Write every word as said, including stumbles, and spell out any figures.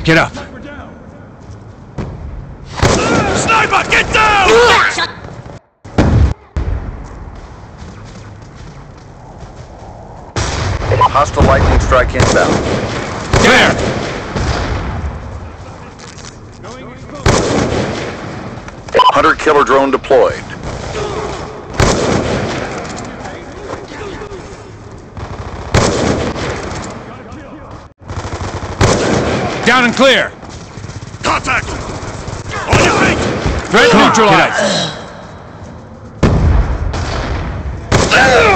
Get up! Sniper, get down! Hostile lightning strike inbound. There! Hunter-killer drone deployed. Down and clear! Contact! On your feet! Threat neutralized!